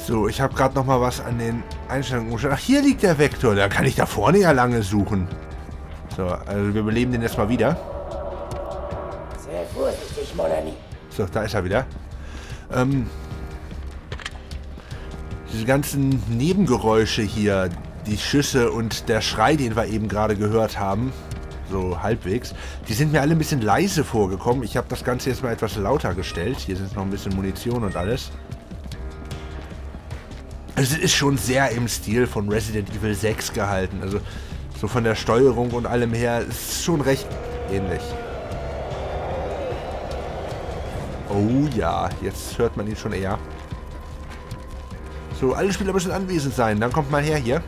So, ich habe gerade noch mal was an den Einstellungen umgestellt. Ach, hier liegt der Vektor. Da kann ich da vorne ja lange suchen. So, also wir beleben den jetzt mal wieder. Sehr vorsichtig, Molani. So, da ist er wieder. Diese ganzen Nebengeräusche hier, die Schüsse und der Schrei, den wir eben gerade gehört haben, so halbwegs, die sind mir alle ein bisschen leise vorgekommen. Ich habe das Ganze jetzt mal etwas lauter gestellt. Hier sind noch ein bisschen Munition und alles. Also es ist schon sehr im Stil von Resident Evil 6 gehalten. Also so von der Steuerung und allem her ist es schon recht ähnlich. Oh ja, jetzt hört man ihn schon eher. So, alle Spieler müssen anwesend sein. Dann kommt mal her hier.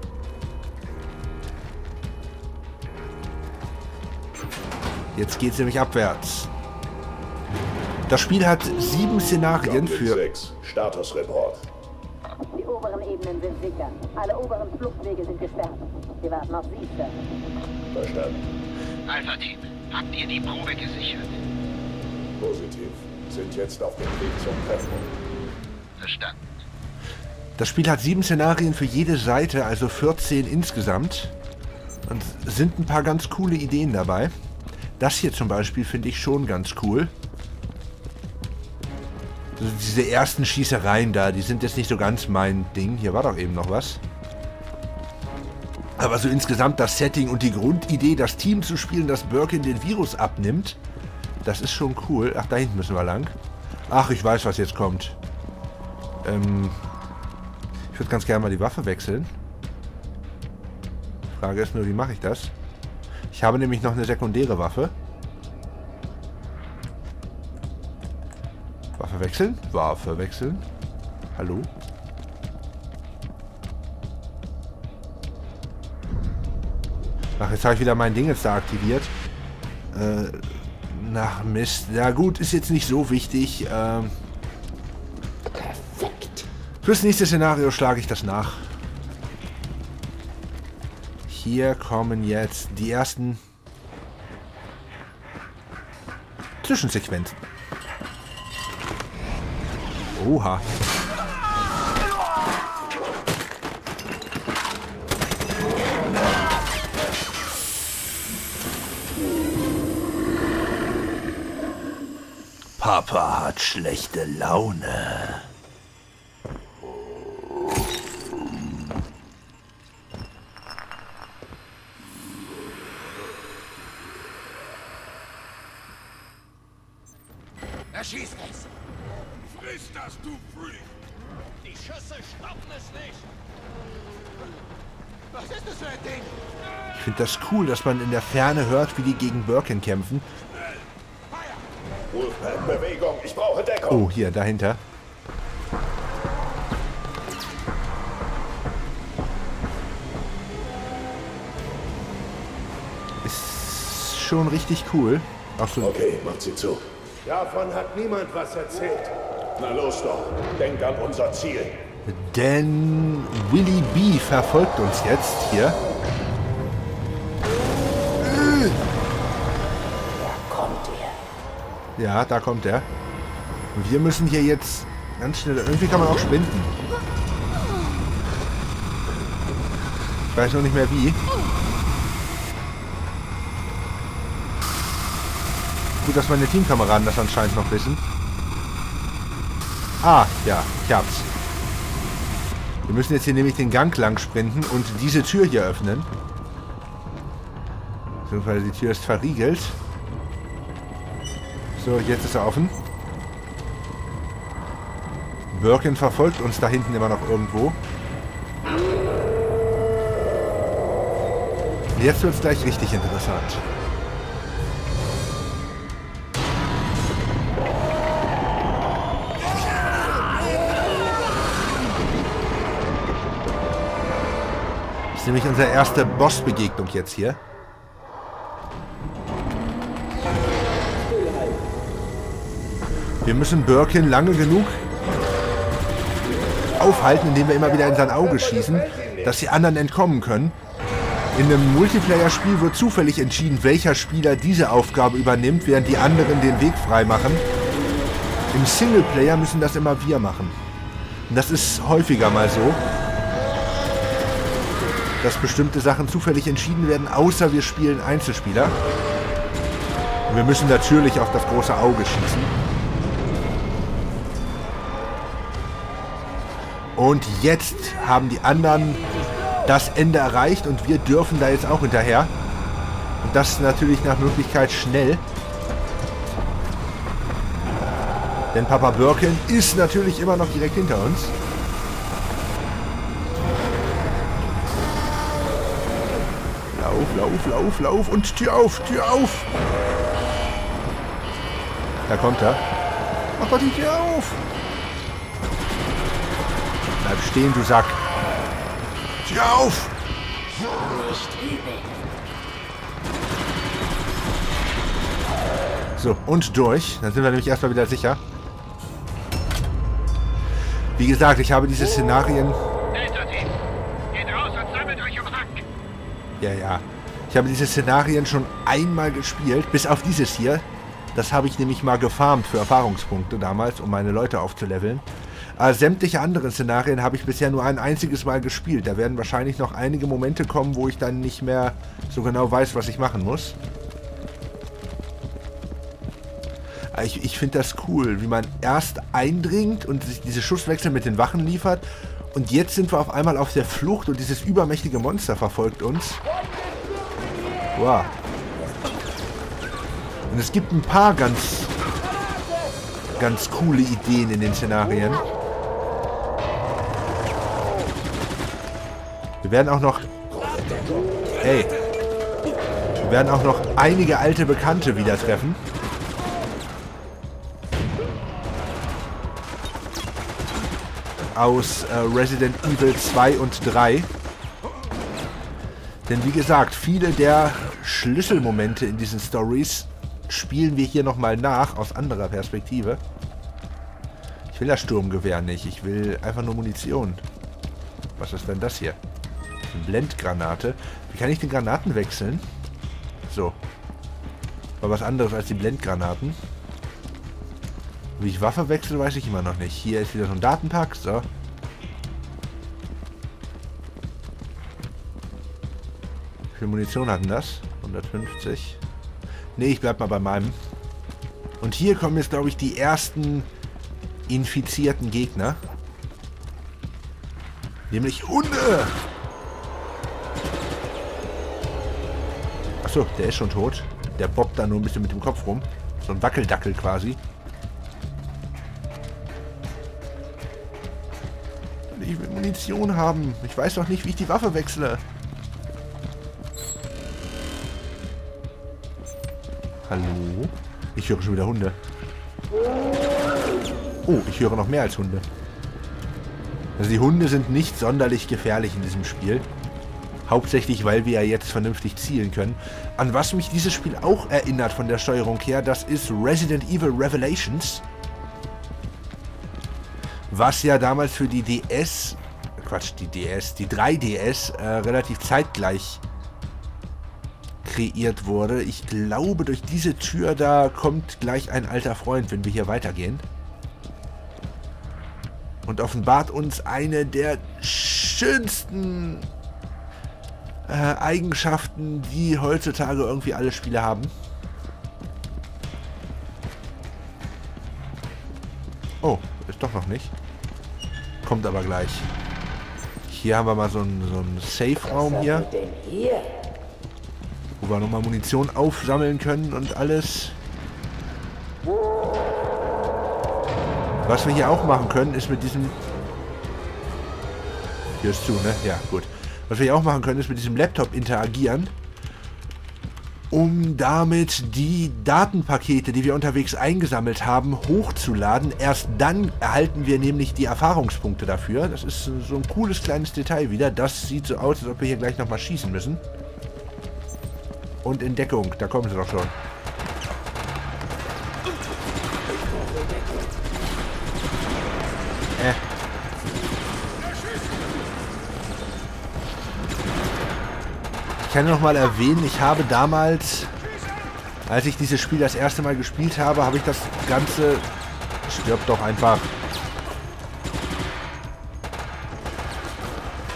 Jetzt geht's nämlich abwärts. Das Spiel hat 7 Szenarien für... 6. Statusreport. Die oberen Ebenen sind sicher. Alle oberen Fluchtwege sind gesperrt. Wir warten auf Sie, Sir. Verstanden. Alpha-Team, habt ihr die Probe gesichert? Positiv. Sind jetzt auf dem Weg zum Treffpunkt. Verstanden. Das Spiel hat 7 Szenarien für jede Seite, also 14 insgesamt. Und sind ein paar ganz coole Ideen dabei. Das hier zum Beispiel finde ich schon ganz cool. Also diese ersten Schießereien da, die sind jetzt nicht so ganz mein Ding. Hier war doch eben noch was. Aber so insgesamt das Setting und die Grundidee, das Team zu spielen, das Birkin den Virus abnimmt, das ist schon cool. Ach, da hinten müssen wir lang. Ach, ich weiß, was jetzt kommt. Ich würde ganz gerne mal die Waffe wechseln. Die Frage ist nur, wie mache ich das? Ich habe nämlich noch eine sekundäre Waffe. Waffe wechseln? Waffe wechseln. Hallo? Ach, jetzt habe ich wieder mein Ding jetzt da aktiviert. Na, Mist. Ja gut, ist jetzt nicht so wichtig. Perfekt. Fürs nächste Szenario schlage ich das nach. Hier kommen jetzt die ersten Zwischensequenzen. Oha. Papa hat schlechte Laune. Erschießt es! Friss das, du Freak! Die Schüsse stoppen es nicht! Was ist das für ein Ding? Ich finde das cool, dass man in der Ferne hört, wie die gegen Birkin kämpfen. Wolfman, Bewegung. Ich brauche Deckung. Oh, hier, dahinter. Ist schon richtig cool. Auch so. Okay, macht sie zu. Davon hat niemand was erzählt. Na los doch. Denk an unser Ziel. Denn Willy B. verfolgt uns jetzt hier. Da kommt er. Ja, da kommt er. Und wir müssen hier jetzt ganz schnell... Irgendwie kann man auch sprinten. Ich weiß noch nicht mehr wie. Gut, dass meine Teamkameraden das anscheinend noch wissen. Ah, ja, ich hab's. Wir müssen jetzt hier nämlich den Gang lang sprinten und diese Tür hier öffnen. Beziehungsweise die Tür ist verriegelt. So, jetzt ist er offen. Birkin verfolgt uns da hinten immer noch irgendwo. Jetzt wird es gleich richtig interessant. Das ist nämlich unsere erste Bossbegegnung jetzt hier. Wir müssen Birkin lange genug aufhalten, indem wir immer wieder in sein Auge schießen, dass die anderen entkommen können. In einem Multiplayer-Spiel wird zufällig entschieden, welcher Spieler diese Aufgabe übernimmt, während die anderen den Weg frei machen. Im Singleplayer müssen das immer wir machen. Und das ist häufiger mal so, dass bestimmte Sachen zufällig entschieden werden, außer wir spielen Einzelspieler. Und wir müssen natürlich auf das große Auge schießen. Und jetzt haben die anderen das Ende erreicht und wir dürfen da jetzt auch hinterher. Und das natürlich nach Möglichkeit schnell. Denn Papa Birkin ist natürlich immer noch direkt hinter uns. Lauf und Tür auf, Tür auf. Da kommt er. Mach doch die Tür auf. Bleib stehen, du Sack. Tür auf. Nicht übel. So, und durch. Dann sind wir nämlich erstmal wieder sicher. Wie gesagt, ich habe diese Szenarien... Delta-Team, geht raus und sammelt euch um Hack. Ja. Ich habe diese Szenarien schon einmal gespielt, bis auf dieses hier. Das habe ich nämlich mal gefarmt für Erfahrungspunkte damals, um meine Leute aufzuleveln. Aber sämtliche anderen Szenarien habe ich bisher nur ein einziges Mal gespielt. Da werden wahrscheinlich noch einige Momente kommen, wo ich dann nicht mehr so genau weiß, was ich machen muss. Ich finde das cool, wie man erst eindringt und sich diese Schusswechsel mit den Wachen liefert. Und jetzt sind wir auf einmal auf der Flucht und dieses übermächtige Monster verfolgt uns. Wow. Und es gibt ein paar ganz coole Ideen in den Szenarien. Wir werden auch noch... Hey. Wir werden auch noch einige alte Bekannte wieder treffen. Aus Resident Evil 2 und 3. Denn wie gesagt, viele der Schlüsselmomente in diesen Stories spielen wir hier nochmal nach, aus anderer Perspektive. Ich will das Sturmgewehr nicht, ich will einfach nur Munition. Was ist denn das hier? Eine Blendgranate. Wie kann ich den Granaten wechseln? So. War was anderes als die Blendgranaten. Wie ich Waffe wechsle, weiß ich immer noch nicht. Hier ist wieder so ein Datenpack. So. Wie viel Munition hatten das? 150. Ne, ich bleib mal bei meinem. Und hier kommen jetzt, glaube ich, die ersten infizierten Gegner. Nämlich Hunde! Achso, der ist schon tot. Der bobbt da nur ein bisschen mit dem Kopf rum. So ein Wackeldackel quasi. Ich will Munition haben. Ich weiß doch nicht, wie ich die Waffe wechsle. Hallo? Ich höre schon wieder Hunde. Oh, ich höre noch mehr als Hunde. Also die Hunde sind nicht sonderlich gefährlich in diesem Spiel. Hauptsächlich, weil wir ja jetzt vernünftig zielen können. An was mich dieses Spiel auch erinnert von der Steuerung her, das ist Resident Evil Revelations. Was ja damals für die DS, die 3DS relativ zeitgleich kreiert wurde. Ich glaube, durch diese Tür da kommt gleich ein alter Freund, wenn wir hier weitergehen. Und offenbart uns eine der schönsten Eigenschaften, die heutzutage irgendwie alle Spiele haben. Oh, ist doch noch nicht. Kommt aber gleich. Hier haben wir mal so einen Safe-Raum hier. Wo wir nochmal Munition aufsammeln können und alles. Was wir hier auch machen können, ist mit diesem... Hier ist zu, ne? Ja, gut. Was wir hier auch machen können, ist mit diesem Laptop interagieren, um damit die Datenpakete, die wir unterwegs eingesammelt haben, hochzuladen. Erst dann erhalten wir nämlich die Erfahrungspunkte dafür. Das ist so ein cooles kleines Detail wieder. Das sieht so aus, als ob wir hier gleich nochmal schießen müssen. Und in Deckung, da kommen sie doch schon. Ich kann noch mal erwähnen, ich habe damals, als ich dieses Spiel das erste Mal gespielt habe, habe ich das Ganze... Stirb doch einfach.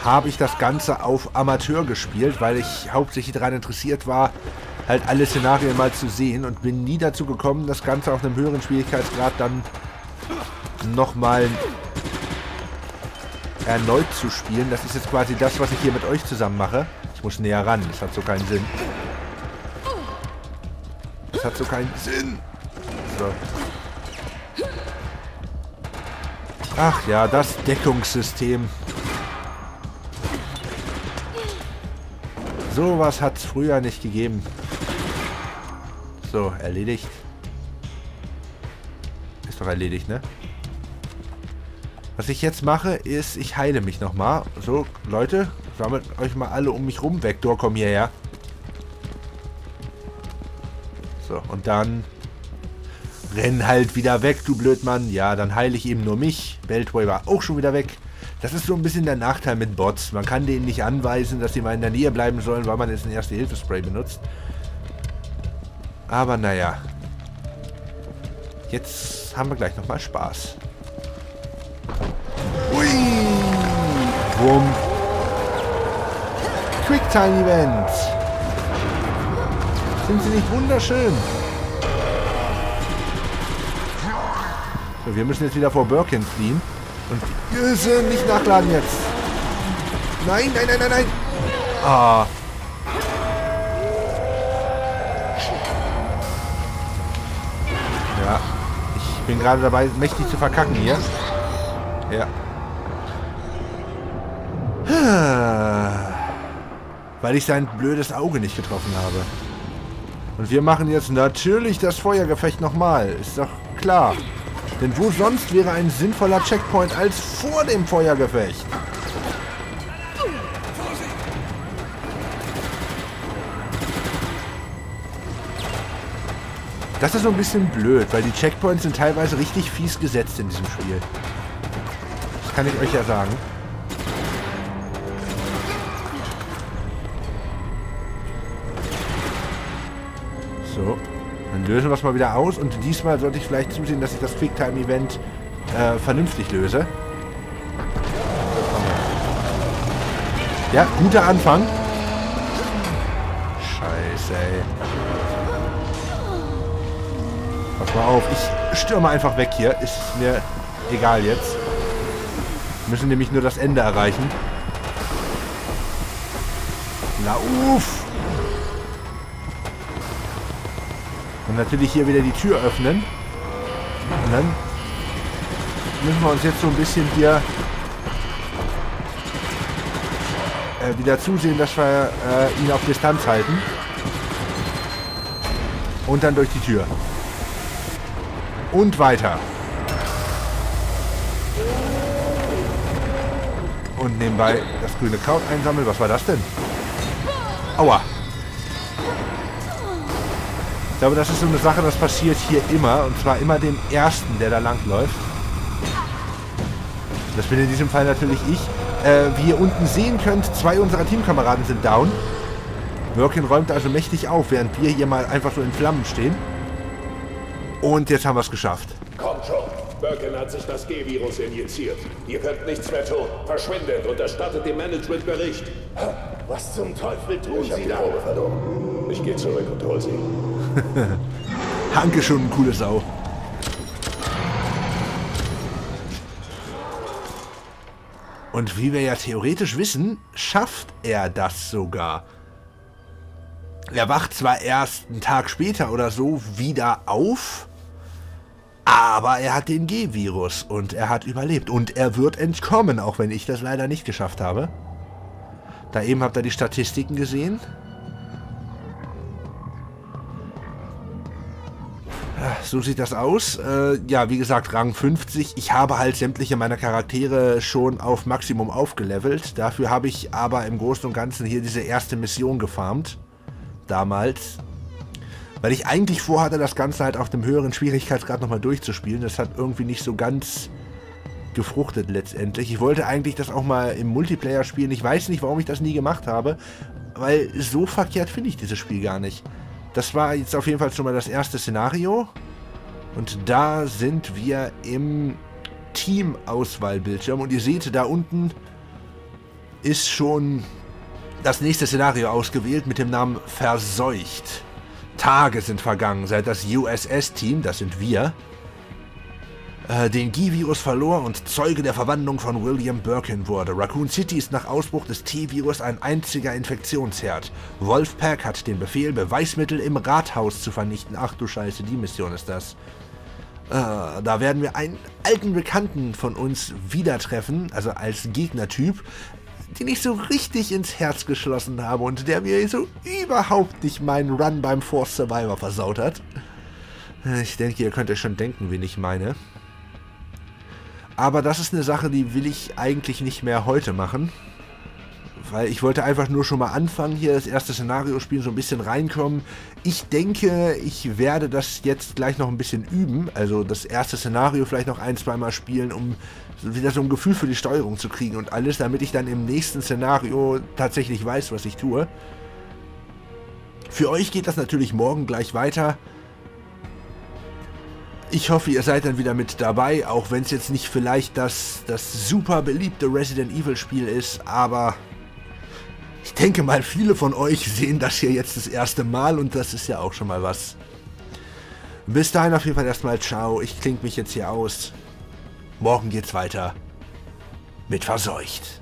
habe ich das Ganze auf Amateur gespielt, weil ich hauptsächlich daran interessiert war, halt alle Szenarien mal zu sehen und bin nie dazu gekommen, das Ganze auf einem höheren Schwierigkeitsgrad dann nochmal erneut zu spielen. Das ist jetzt quasi das, was ich hier mit euch zusammen mache. Ich muss näher ran, das hat so keinen Sinn. Das hat so keinen Sinn. So. Ach ja, das Deckungssystem. Sowas hat es früher nicht gegeben. So, erledigt. Ist doch erledigt, ne? Was ich jetzt mache, ist, ich heile mich nochmal. So, Leute, sammelt euch mal alle um mich rum. Vektor, komm hierher. So, und dann renn halt wieder weg, du Blödmann. Ja, dann heile ich eben nur mich. Beltway war auch schon wieder weg. Das ist so ein bisschen der Nachteil mit Bots. Man kann denen nicht anweisen, dass sie mal in der Nähe bleiben sollen, weil man jetzt ein Erste-Hilfe-Spray benutzt. Aber naja. Jetzt haben wir gleich nochmal Spaß. Ui! Wumm. Quicktime-Event. Sind sie nicht wunderschön? So, wir müssen jetzt wieder vor Birkin fliehen. Und die Öse nicht nachladen jetzt. Nein, nein, nein, nein, nein. Ah. Ja. Ich bin gerade dabei, mächtig zu verkacken hier. Ja. Weil ich sein blödes Auge nicht getroffen habe. Und wir machen jetzt natürlich das Feuergefecht nochmal. Ist doch klar. Denn wo sonst wäre ein sinnvoller Checkpoint als vor dem Feuergefecht? Das ist so ein bisschen blöd, weil die Checkpoints sind teilweise richtig fies gesetzt in diesem Spiel. Das kann ich euch ja sagen. So. Dann lösen wir es mal wieder aus und diesmal sollte ich vielleicht zusehen, dass ich das Quicktime-Event vernünftig löse. Ja, guter Anfang. Scheiße, ey. Pass mal auf, ich stürme einfach weg hier. Ist mir egal jetzt. Wir müssen nämlich nur das Ende erreichen. Lauf! Und natürlich hier wieder die Tür öffnen. Und dann müssen wir uns jetzt so ein bisschen hier wieder zusehen, dass wir ihn auf Distanz halten. Und dann durch die Tür. Und weiter. Und nebenbei das grüne Kraut einsammeln. Was war das denn? Aua. Ich glaube, das ist so eine Sache, das passiert hier immer. Und zwar immer dem Ersten, der da lang läuft. Das bin in diesem Fall natürlich ich. Wie ihr unten sehen könnt, 2 unserer Teamkameraden sind down. Birkin räumt also mächtig auf, während wir hier mal einfach so in Flammen stehen. Und jetzt haben wir es geschafft. Kommt schon. Birkin hat sich das G-Virus injiziert. Ihr könnt nichts mehr tun. Verschwindet und erstattet dem Management Bericht. Was zum Teufel tun Ich habe Sie die da? Probe verloren. Ich gehe zurück und hol sie. Hanke schon, ein coole Sau. Und wie wir ja theoretisch wissen, schafft er das sogar. Er wacht zwar erst einen Tag später oder so wieder auf, aber er hat den G-Virus und er hat überlebt. Und er wird entkommen, auch wenn ich das leider nicht geschafft habe. Da eben habt ihr die Statistiken gesehen. So sieht das aus. Ja, wie gesagt, Rang 50. Ich habe halt sämtliche meiner Charaktere schon auf Maximum aufgelevelt. Dafür habe ich aber im Großen und Ganzen hier diese erste Mission gefarmt. Damals. Weil ich eigentlich vorhatte, das Ganze halt auf dem höheren Schwierigkeitsgrad nochmal durchzuspielen. Das hat irgendwie nicht so ganz gefruchtet letztendlich. Ich wollte eigentlich das auch mal im Multiplayer spielen. Ich weiß nicht, warum ich das nie gemacht habe. Weil so verkehrt finde ich dieses Spiel gar nicht. Das war jetzt auf jeden Fall schon mal das erste Szenario. Und da sind wir im Team-Auswahlbildschirm. Und ihr seht da unten ist schon das nächste Szenario ausgewählt mit dem Namen Verseucht. Tage sind vergangen, seit das USS-Team, das sind wir, den G-Virus verlor und Zeuge der Verwandlung von William Birkin wurde. Raccoon City ist nach Ausbruch des T-Virus ein einziger Infektionsherd. Wolfpack hat den Befehl, Beweismittel im Rathaus zu vernichten. Ach du Scheiße, die Mission ist das. Da werden wir einen alten Bekannten von uns wieder treffen, also als Gegnertyp, den ich so richtig ins Herz geschlossen habe und der mir so überhaupt nicht meinen Run beim Force Survivor versaut hat. Ich denke, ihr könnt euch schon denken, wen ich meine. Aber das ist eine Sache, die will ich eigentlich nicht mehr heute machen. Weil ich wollte einfach nur schon mal anfangen, hier das erste Szenario spielen, so ein bisschen reinkommen. Ich denke, ich werde das jetzt gleich noch ein bisschen üben. Also das erste Szenario vielleicht noch ein-, zweimal spielen, um wieder so ein Gefühl für die Steuerung zu kriegen und alles, damit ich dann im nächsten Szenario tatsächlich weiß, was ich tue. Für euch geht das natürlich morgen gleich weiter. Ich hoffe, ihr seid dann wieder mit dabei, auch wenn es jetzt nicht vielleicht das super beliebte Resident Evil Spiel ist, aber ich denke mal, viele von euch sehen das hier jetzt das erste Mal und das ist ja auch schon mal was. Bis dahin auf jeden Fall erstmal ciao, ich klinge mich jetzt hier aus. Morgen geht's weiter mit Verseucht.